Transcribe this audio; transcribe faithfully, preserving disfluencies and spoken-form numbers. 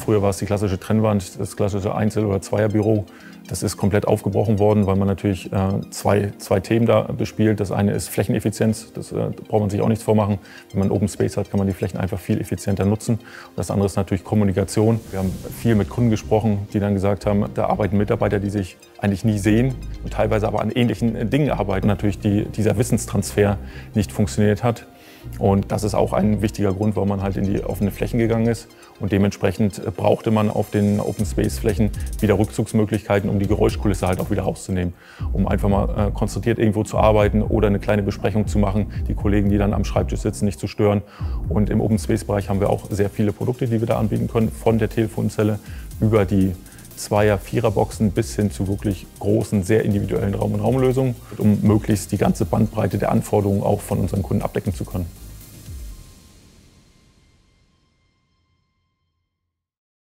früher war es die klassische Trennwand, das klassische Einzel- oder Zweierbüro. Das ist komplett aufgebrochen worden, weil man natürlich äh, zwei, zwei Themen da bespielt. Das eine ist Flächeneffizienz, das äh, braucht man sich auch nichts vormachen. Wenn man Open Space hat, kann man die Flächen einfach viel effizienter nutzen. Und das andere ist natürlich Kommunikation. Wir haben viel mit Kunden gesprochen, die dann gesagt haben, da arbeiten Mitarbeiter, die sich eigentlich nie sehen und teilweise aber an ähnlichen Dingen arbeiten. Natürlich die, dieser Wissenstransfer nicht funktioniert hat. Und das ist auch ein wichtiger Grund, warum man halt in die offenen Flächen gegangen ist. Und dementsprechend brauchte man auf den Open Space Flächen wieder Rückzugsmöglichkeiten, um die Geräuschkulisse halt auch wieder rauszunehmen. Um einfach mal äh, konzentriert irgendwo zu arbeiten oder eine kleine Besprechung zu machen, die Kollegen, die dann am Schreibtisch sitzen, nicht zu stören. Und im Open Space Bereich haben wir auch sehr viele Produkte, die wir da anbieten können, von der Telefonzelle über die Zweier-, Vierer-Boxen bis hin zu wirklich großen, sehr individuellen Raum- und Raumlösungen, um möglichst die ganze Bandbreite der Anforderungen auch von unseren Kunden abdecken zu können.